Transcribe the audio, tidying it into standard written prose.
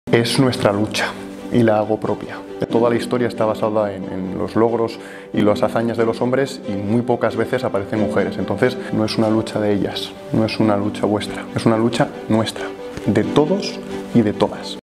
Es nuestra lucha y la hago propia. Toda la historia está basada en los logros y las hazañas de los hombres y muy pocas veces aparecen mujeres. Entonces no es una lucha de ellas, no es una lucha vuestra, es una lucha nuestra, de todos y de todas.